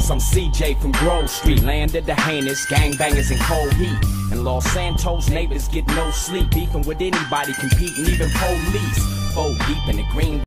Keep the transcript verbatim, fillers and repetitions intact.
Santos, I'm C J from Grove Street. Land of the heinous, gangbangers in cold heat. In Los Santos, neighbors get no sleep. Beefing with anybody, competing, even police. Four deep in the green